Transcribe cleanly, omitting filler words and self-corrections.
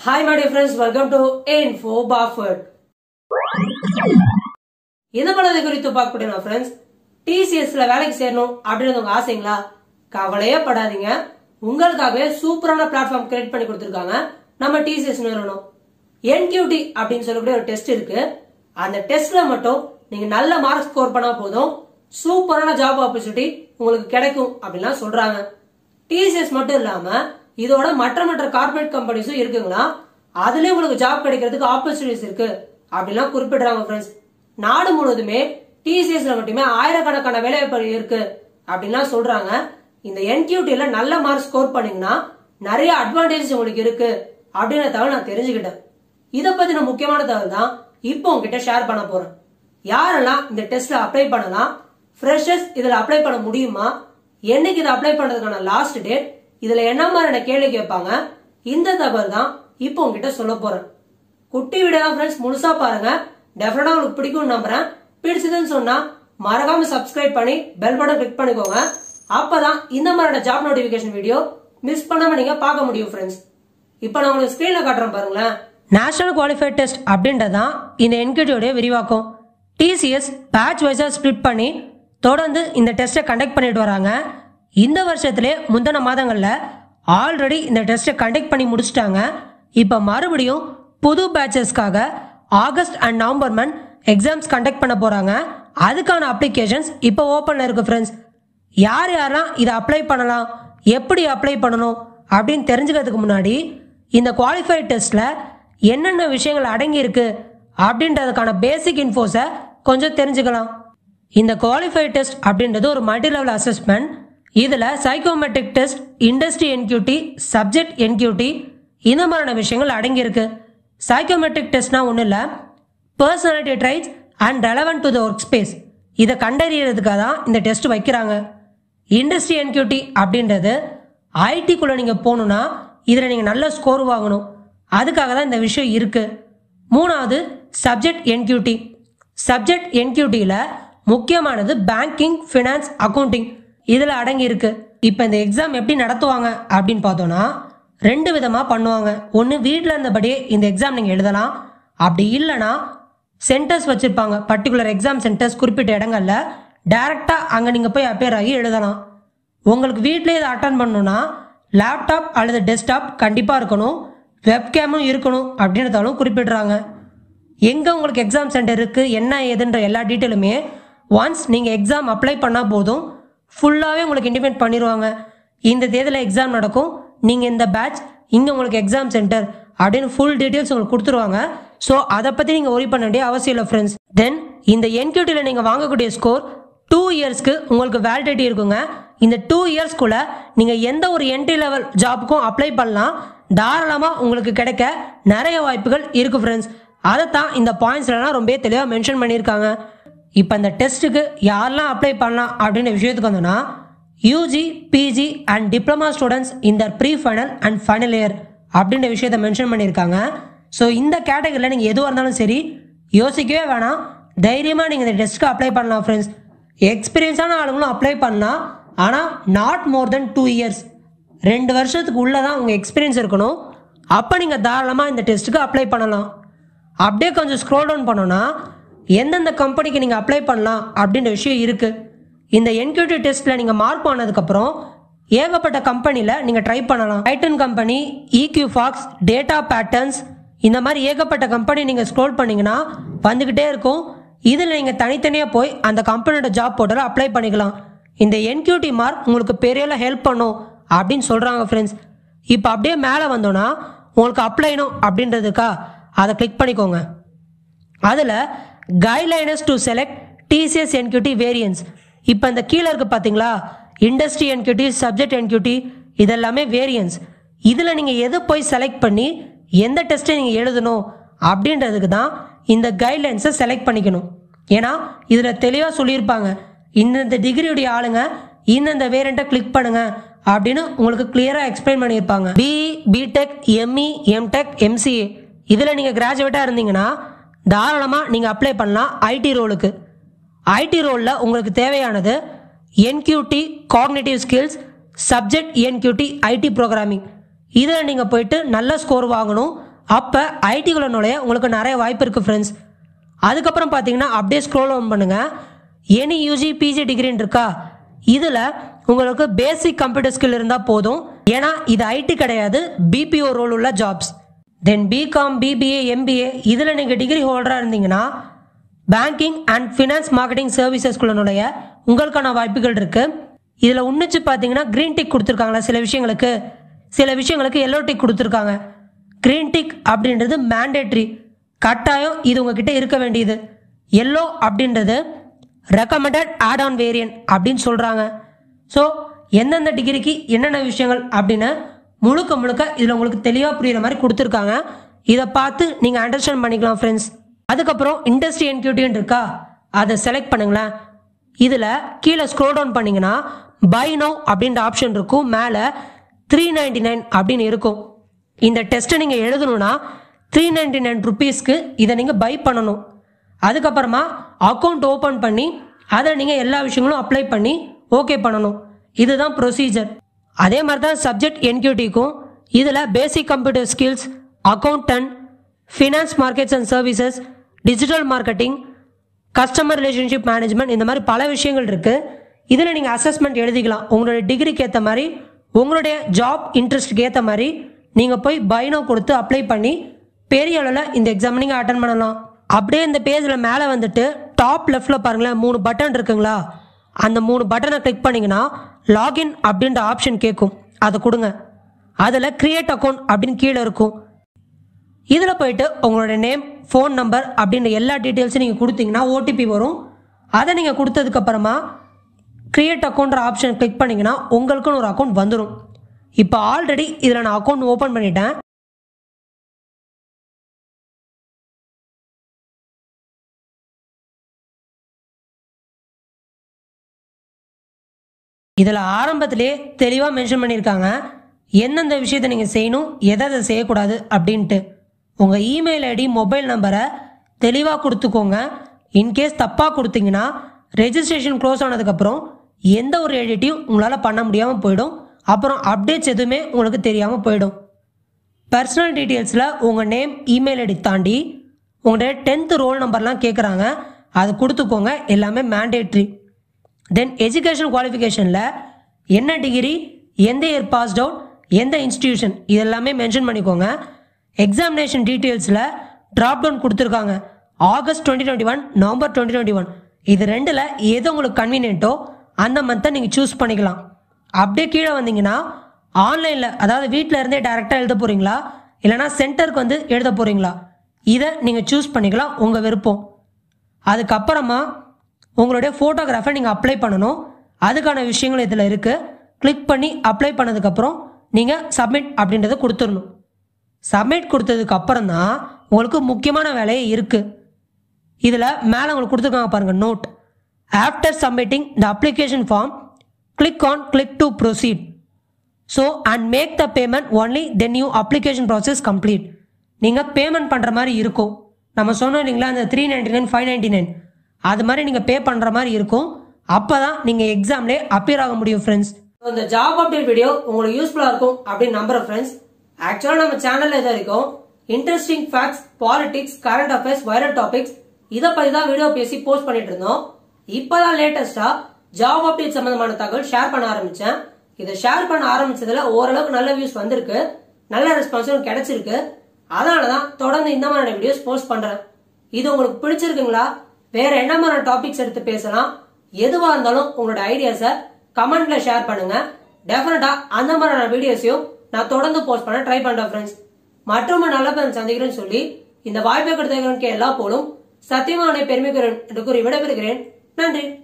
Hi my dear friends, welcome to Info Buffett. இந்த பலதை குறித்து பார்க்கக்கூடிய friends, TCS ல வேலைக்கு சேரணும் அப்படினு உங்க ஆசைங்களா? கவலையே படாதீங்க. உங்களுக்காகவே சூப்பரான பிளாட்ஃபார்ம் கிரியேட் பண்ணி கொடுத்திருக்காங்க நம்ம TCS நிறுவனம். NQT அப்படினு சொல்லக்கூடிய ஒரு டெஸ்ட் இருக்கு. அந்த டெஸ்ட்ல மட்டும் நீங்க நல்ல மார்க் ஸ்கோர் பண்ணா போதும் சூப்பரான ஜாப் ஆப்பர்சூனிட்டி உங்களுக்கு கிடைக்கும் அப்படினா சொல்றாங்க. TCS மட்டும் இல்லாம இதோட மற்ற கார்ப்பரேட் கம்பெனிஸும் இருக்குங்களா, அதுலயே உங்களுக்கு ஜாப் கிடைக்கிறதுக்கு ஆப்பர்சூனிட்டிஸ் இருக்கு அப்படிலாம் குறிப்பிடுறாங்க फ्रेंड्स. நாடு முழுவதுமே TCS ல மட்டுமே ஆயிரக்கணக்கான வேலைவாய்ப்பு இருக்கு அப்படிலாம் சொல்றாங்க. இந்த NQT ல நல்ல மார்க் ஸ்கோர் பண்ணீங்கன்னா நிறைய அட்வான்டேஜஸ் உங்களுக்கு இருக்கு அப்படின தகவல் நான் தெரிஞ்சுக்கிட்டேன். இத பத்தின முக்கியமான தகவல் தான் இப்போ உங்ககிட்ட ஷேர் பண்ண போறேன். யாரெல்லாம் இந்த டெஸ்ட்ல அப்ளை பண்ணலாம், ஃப்ரெஷர்ஸ் இதுல அப்ளை பண்ண முடியுமா, என்னைக்கு இத அப்ளை பண்றதுக்கான லாஸ்ட் டேட், இதுல என்ன மாதிரியான கேள்வி கேட்பாங்க, இந்த தகவல் தான் இப்போ உங்ககிட்ட சொல்ல போறேன். குட்டி வீடியோ फ्रेंड्स முழுசா பாருங்க, டெஃபினட்டா உங்களுக்கு பிடிக்கும்னு நம்புறேன். பிடிச்சதுன்னு சொன்னா மறக்காம சப்ஸ்கிரைப் பண்ணி பெல் பட்டன் கிளிக் பண்ணிக்கோங்க. அப்பதான் இந்த மாதிரியான ஜாப் நோட்டிபிகேஷன் வீடியோ மிஸ் பண்ணாம நீங்க பார்க்க முடியும் फ्रेंड्स. இப்போ நான் உங்களுக்கு ஸ்கிரீன்ல காட்டுறேன் பாருங்களேன். நேஷனல் குவாலிஃபைட் டெஸ்ட் அப்படின்றதான் இந்த NQT உடைய விரிவாக்கம். TCS பேட்ச் வைஸா ஸ்பிளிட் பண்ணி தொடர்ந்து இந்த டெஸ்ட்டை கண்டக்ட் பண்ணிட்டு வராங்க. இந்த வருஷத்திலே முந்தின மாதங்கள்ல ஆல்ரெடி இந்த டெஸ்ட்டை கண்டக்ட் பண்ணி முடிச்சிட்டாங்க. இப்போ மறுபடியும் புது பேட்சஸ்க்காக August and November month exams conduct பண்ண போறாங்க. அதுக்கான அப்ளிகேஷன்ஸ் இப்போ ஓப்பன்ல இருக்கு फ्रेंड्स. யாரெல்லாம் இதை அப்ளை பண்ணலாம், எப்படி அப்ளை பண்ணணும் அப்படின்னு தெரிஞ்சுக்கிறதுக்கு முன்னாடி இந்த குவாலிஃபைட் டெஸ்ட்ல என்னென்ன விஷயங்கள் அடங்கி இருக்கு அப்படின்றதுக்கான பேசிக் இன்ஃபோஸை கொஞ்சம் தெரிஞ்சுக்கலாம். இந்த குவாலிஃபைட் டெஸ்ட் அப்படின்றது ஒரு மல்டி லெவல் அசஸ்மெண்ட். இதுல psychometric test, industry NQT, subject NQT இந்த மாதிரியான விஷயங்கள் அடங்கி இருக்கு. சைக்கோமெட்ரிக் டெஸ்ட்னா ஒன்றும் இல்லை, personality traits and relevant to the work space இதை கண்டறியறதுக்காக தான் இந்த டெஸ்ட் வைக்கிறாங்க. இண்டஸ்ட்ரி NQT அப்படின்றது ஐடிக்குள்ள நீங்க போகணும்னா இதில் நீங்க நல்ல ஸ்கோர் வாங்கணும், அதுக்காக தான் இந்த விஷயம் இருக்கு. மூணாவது சப்ஜெக்ட் NQT. சப்ஜெக்ட் NQTல முக்கியமானது பேங்கிங், ஃபினான்ஸ், அக்கௌண்டிங் இதில் அடங்கி இருக்கு. இப்போ இந்த எக்ஸாம் எப்படி நடத்துவாங்க அப்படின்னு பார்த்தோம்னா ரெண்டு விதமாக பண்ணுவாங்க. ஒன்று வீட்டில் இருந்தபடியே இந்த எக்ஸாம் நீங்கள் எழுதலாம், அப்படி இல்லைனா சென்டர்ஸ் வச்சுருப்பாங்க, பர்டிகுலர் எக்ஸாம் சென்டர்ஸ் குறிப்பிட்ட இடங்கள்ல டைரெக்டாக அங்கே நீங்கள் போய் அப்பியர் ஆகி எழுதலாம். உங்களுக்கு வீட்டிலே இதை அட்டன் பண்ணணும்னா லேப்டாப் அல்லது டெஸ்க்டாப் கண்டிப்பாக இருக்கணும், வெப்கேமும் இருக்கணும் அப்படின்றதாலும் குறிப்பிடுறாங்க. எங்கே உங்களுக்கு எக்ஸாம் சென்டர் இருக்குது, என்ன ஏதுன்ற எல்லா டீட்டெயிலுமே ஒன்ஸ் நீங்கள் எக்ஸாம் அப்ளை பண்ணால் போதும் ஃபுல்லாகவே உங்களுக்கு இன்டிமேட் பண்ணிடுவாங்க. இந்த தேதியில் எக்ஸாம் நடக்கும், நீங்கள் இந்த பேட்ச், இங்கே உங்களுக்கு எக்ஸாம் சென்டர் அப்படின்னு ஃபுல் டீட்டெயில்ஸ் உங்களுக்கு கொடுத்துருவாங்க. ஸோ அதை பற்றி நீங்கள் ஒரி பண்ண வேண்டிய அவசியம் இல்லை ஃப்ரெண்ட்ஸ். தென் இந்த NQTயில் நீங்கள் வாங்கக்கூடிய ஸ்கோர் 2 இயர்ஸ்க்கு உங்களுக்கு வேலிடிட்டி இருக்குங்க. இந்த 2 இயர்ஸ்க்குள்ள நீங்கள் எந்த ஒரு என்ட்ரி லெவல் ஜாப்புக்கும் அப்ளை பண்ணலாம், தாராளமாக உங்களுக்கு கிடைக்க நிறைய வாய்ப்புகள் இருக்கு ஃப்ரெண்ட்ஸ். அதைத்தான் இந்த பாயிண்ட்ஸ்லாம் ரொம்ப தெளிவாக மென்ஷன் பண்ணியிருக்காங்க. இப்போ இந்த டெஸ்ட்டுக்கு யாரெல்லாம் அப்ளை பண்ணலாம் அப்படின்ற விஷயத்துக்கு வந்தோன்னா UG, PG and diploma students இந்த pre final and final year அப்படின்ற விஷயத்தை மென்ஷன் பண்ணியிருக்காங்க. ஸோ இந்த கேட்டகரியில் நீங்கள் எதுவாக இருந்தாலும் சரி யோசிக்கவே வேணாம், தைரியமாக நீங்கள் இந்த டெஸ்ட்டுக்கு அப்ளை பண்ணலாம் ஃப்ரெண்ட்ஸ். எக்ஸ்பீரியன்ஸான ஆளுங்களும் அப்ளை பண்ணலாம், ஆனால் நாட் மோர் தென் 2 இயர்ஸ், 2 வருஷத்துக்கு உள்ளே தான் உங்கள் எக்ஸ்பீரியன்ஸ் இருக்கணும். அப்போ நீங்கள் தாராளமாக இந்த டெஸ்ட்டுக்கு அப்ளை பண்ணலாம். அப்படியே கொஞ்சம் ஸ்க்ரோல் டவுன் பண்ணோன்னா எந்தெந்த கம்பெனிக்கு நீங்கள் அப்ளை பண்ணலாம் அப்படின்ற விஷயம் இருக்குது. இந்த NQT டெஸ்ட்டில் நீங்கள் மார்க் பண்ணதுக்கப்புறம் ஏகப்பட்ட கம்பெனியில் நீங்கள் ட்ரை பண்ணலாம். Titan company, EQFox, data patterns இந்த மாதிரி ஏகப்பட்ட கம்பெனி நீங்கள் ஸ்க்ரோல் பண்ணிங்கன்னா வந்துக்கிட்டே இருக்கும். இதில் நீங்கள் தனித்தனியாக போய் அந்த கம்பெனியோட ஜாப் போர்ட்டலில் அப்ளை பண்ணிக்கலாம். இந்த NQT மார்க் உங்களுக்கு பெரிய ஹெல்ப் பண்ணும் அப்படின்னு சொல்கிறாங்க ஃப்ரெண்ட்ஸ். இப்போ அப்படியே மேலே வந்தோன்னா உங்களுக்கு அப்ளைனும் அப்படின்றதுக்கா அதை கிளிக் பண்ணிக்கோங்க. அதில் guidelines to select TCS NQT variance, இப்போ இந்த கீழே இருக்கு பார்த்தீங்களா, இண்டஸ்ட்ரி NQT, சப்ஜெக்ட் NQT இதெல்லாமே வேரியன்ஸ். இதில் நீங்கள் எது போய் செலக்ட் பண்ணி எந்த டெஸ்ட்டை நீங்கள் எழுதணும் அப்படின்றதுக்கு தான் இந்த கைட்லைன்ஸை செலக்ட் பண்ணிக்கணும். ஏன்னா இதில் தெளிவாக சொல்லியிருப்பாங்க, இந்தந்த டிகிரியுடைய ஆளுங்க இந்தந்த வேரியண்ட்டை கிளிக் பண்ணுங்க அப்படின்னு உங்களுக்கு கிளியராக எக்ஸ்பிளைன் பண்ணியிருப்பாங்க. BE, BTech, ME, MTech, MCA இதில் நீங்கள் கிராஜுவேட்டாக இருந்தீங்கன்னா தாராளமாக நீங்கள் அப்ளை பண்ணலாம் IT ரோலுக்கு. IT ரோலில் உங்களுக்கு தேவையானது NQT cognitive skills, subject NQT IT programming இதில் நீங்கள் போயிட்டு நல்ல ஸ்கோர் வாங்கணும். அப்போ ஐடிக்குள்ள நுழைய உங்களுக்கு நிறைய வாய்ப்பு இருக்குது ஃப்ரெண்ட்ஸ். அதுக்கப்புறம் பார்த்தீங்கன்னா அப்படியே ஸ்க்ரோல் ஆன் பண்ணுங்கள். எனி யூஜி பிஜி டிகிரின்னு இருக்கா, இதில் உங்களுக்கு பேசிக் கம்ப்யூட்டர் ஸ்கில் இருந்தால் போதும். ஏன்னா இது ஐடி கிடையாது, பிபிஓ ரோல் உள்ள jobs. Then BCom, BBA, MBA இதில் நீங்கள் டிகிரி ஹோல்டராக இருந்தீங்கன்னா பேங்கிங் அண்ட் ஃபினான்ஸ் மார்க்கெட்டிங் சர்வீசஸ்குள்ள நுழைய உங்களுக்கான வாய்ப்புகள் இருக்குது. இதில் உன்னிச்சு பார்த்தீங்கன்னா க்ரீன் டிக் கொடுத்துருக்காங்களா சில விஷயங்களுக்கு எல்லோ டிக் கொடுத்துருக்காங்க. க்ரீன் டிக் அப்படின்றது மேண்டேட்ரி, கட்டாயம் இது உங்ககிட்ட இருக்க வேண்டியது. எல்லோ அப்படின்றது ரெக்கமெண்டட் ஆட் ஆன் வேரியன்ட் அப்படின்னு சொல்கிறாங்க. ஸோ எந்தெந்த டிகிரிக்கு என்னென்ன விஷயங்கள் அப்படின்னு முழுக்க இதில் உங்களுக்கு தெளிவாக புரியுற மாதிரி கொடுத்துருக்காங்க. இதை பார்த்து நீங்கள் அண்டர்ஸ்டாண்ட் பண்ணிக்கலாம் ஃப்ரெண்ட்ஸ். அதுக்கப்புறம் இண்டஸ்ட்ரி என்கியூட்டின்னு இருக்கா, அதை செலக்ட் பண்ணுங்களேன். இதில் கீழே ஸ்க்ரோல் டவுன் பண்ணிங்கன்னா பை நவ் அப்படின்ற ஆப்ஷன் இருக்கும். மேலே 399 அப்படின்னு இருக்கும். இந்த டெஸ்ட்டை நீங்கள் எழுதணும்னா 399 ருபீஸ்க்கு இதை நீங்கள் பை பண்ணணும். அதுக்கப்புறமா அக்கௌண்ட் ஓப்பன் பண்ணி அதை நீங்கள் எல்லா விஷயங்களும் அப்ளை பண்ணி ஓகே பண்ணணும். இதுதான் ப்ரொசீஜர். அதே மாதிரி தான் சப்ஜெக்ட் என்கியூடிக்கும். இதில் basic computer skills, accountant, finance markets and services, digital marketing, customer relationship management, இந்த மாதிரி பல விஷயங்கள் இருக்குது. இதில் நீங்கள் அசஸ்மெண்ட் எழுதிக்கலாம். உங்களுடைய டிகிரிக்கு ஏற்ற மாதிரி, உங்களுடைய ஜாப் இன்ட்ரெஸ்ட்டுக்கு ஏற்ற மாதிரி நீங்கள் போய் பைனோ கொடுத்து அப்ளை பண்ணி பெரிய அளவில் இந்த எக்ஸாம் நீங்கள் அட்டன் பண்ணலாம். அப்படியே இந்த பேஜில் மேலே வந்துட்டு டாப் லெஃப்டில் பாருங்களேன் 3 பட்டன் இருக்குங்களா, அந்த 3 பட்டனை கிளிக் பண்ணிங்கன்னா லாகின் அப்படின்ற ஆப்ஷன் கேட்கும். அதை கொடுங்க. அதில் கிரியேட் அக்கௌண்ட் அப்படின்னு கீழே இருக்கும். இதில் போயிட்டு உங்களோட நேம், ஃபோன் நம்பர் அப்படின்ற எல்லா டீட்டெயில்ஸும் நீங்கள் கொடுத்தீங்கன்னா ஓடிபி வரும். அதை நீங்கள் கொடுத்ததுக்கப்புறமா கிரியேட் அக்கௌண்ட்ற ஆப்ஷன் கிளிக் பண்ணிங்கன்னா உங்களுக்குன்னு ஒரு அக்கௌண்ட் வந்துடும். இப்போ ஆல்ரெடி இதில் நான் அக்கௌண்ட் ஓப்பன் பண்ணிட்டேன். இதில் ஆரம்பத்திலே தெளிவாக மென்ஷன் பண்ணியிருக்காங்க எந்தெந்த விஷயத்தை நீங்கள் செய்யணும், எதை செய்யக்கூடாது அப்படின்ட்டு. உங்கள் இமெயில் ஐடி, மொபைல் நம்பரை தெளிவாக கொடுத்துக்கோங்க. இன்கேஸ் தப்பாக கொடுத்தீங்கன்னா ரெஜிஸ்ட்ரேஷன் க்ளோஸ் ஆனதுக்கப்புறம் எந்த ஒரு எடிட்டையும் உங்களால் பண்ண முடியாமல் போயிடும். அப்புறம் அப்டேட்ஸ் எதுவுமே உங்களுக்கு தெரியாமல் போயிடும். பர்சனல் டீட்டெயில்ஸில் உங்கள் நேம், இமெயில் ஐடி தாண்டி உங்களுடைய 10th ரோல் நம்பர்லாம் கேட்குறாங்க, அது கொடுத்துக்கோங்க. எல்லாமே மேண்டேட்ரி. தென் எஜுகேஷன் குவாலிஃபிகேஷனில் என்ன டிகிரி, எந்த இயர் பாஸ்ட் அவுட், எந்த இன்ஸ்டிடியூஷன், இதெல்லாமே மென்ஷன் பண்ணிக்கோங்க. எக்ஸாமினேஷன் டீட்டெயில்ஸில் ட்ராப் டவுன் கொடுத்துருக்காங்க. ஆகஸ்ட் 2021, நவம்பர் 2021 இது ரெண்டில் எது உங்களுக்கு கன்வீனியன்ட்டோ அந்த மந்த்தை நீங்கள் சூஸ் பண்ணிக்கலாம். அப்படியே கீழே வந்தீங்கன்னா ஆன்லைனில், அதாவது வீட்டில் இருந்தே டைரெக்டாக எழுத போகிறீங்களா இல்லைனா சென்டருக்கு வந்து எழுத போகிறீங்களா, இதை நீங்கள் சூஸ் பண்ணிக்கலாம், உங்கள் விருப்பம். அதுக்கப்புறமா உங்களுடைய ஃபோட்டோகிராஃபை நீங்கள் அப்ளை பண்ணணும். அதுக்கான விஷயங்கள் இதில் இருக்குது. கிளிக் பண்ணி அப்ளை பண்ணதுக்கப்புறம் நீங்கள் சப்மிட் அப்படின்றத கொடுத்துடணும். சப்மிட் கொடுத்ததுக்கப்புறம் தான் உங்களுக்கு முக்கியமான வேலையே இருக்குது. இதில் மேலே உங்களுக்கு கொடுத்துருக்காங்க பாருங்கள், note. After submitting the application form click to proceed. So and make the payment only then your application process complete. நீங்கள் பேமெண்ட் பண்ணுற மாதிரி இருக்கும். நம்ம சொன்னோம் இல்லைங்களா, அந்த 399, 599 அது மாதிரி நீங்கள் பே பண்ணுற மாதிரி இருக்கும். அப்போ தான் நீங்கள் எக்ஸாம்லேயே அப்பியர் ஆக முடியும் ஃப்ரெண்ட்ஸ். இந்த ஜாப் அப்டேட் வீடியோ உங்களுக்கு யூஸ்ஃபுல்லாக இருக்கும் அப்படின்னு நம்புகிறேன் ஃப்ரெண்ட்ஸ். ஆக்சுவலாக நம்ம சேனலில் எதாவது இருக்கும் interesting facts, politics, current affairs, viral topics இதை பற்றி தான் வீடியோ பேசி போஸ்ட் பண்ணிட்டு இருந்தோம். இப்போதான் லேட்டஸ்டாக ஜாப் அப்டேட் சம்பந்தமான தகவல் ஷேர் பண்ண ஆரம்பிச்சேன். இதை ஷேர் பண்ண ஆரம்பிச்சதுல ஓரளவுக்கு நல்ல வியூஸ் வந்திருக்கு, நல்ல ரெஸ்பான்ஸும் கிடைச்சிருக்கு. அதனாலதான் தொடர்ந்து இந்த மாதிரியான வீடியோஸ் போஸ்ட் பண்றேன். இது உங்களுக்கு பிடிச்சிருக்குங்களா? வேற என்ன மாதிரி டாபிக்ஸ் எடுத்து பேசலாம், எதுவா இருந்தாலும் உங்களோட ஐடியாஸை கமெண்ட்ல ஷேர் பண்ணுங்க. டெஃபினட்டா அந்த மாதிரியான வீடியோஸையும் நான் தொடர்ந்து போஸ்ட் பண்ண ட்ரை பண்றேன் ஃப்ரெண்ட்ஸ். மற்றும் நல்ல பேர் சந்திக்கிறேன்னு சொல்லி இந்த வாய்ப்பை கொடுத்தவர்களுக்கு எல்லா போலும் சத்தியமான பெருமைக்குறேன் விடைபெறுகிறேன். நன்றி.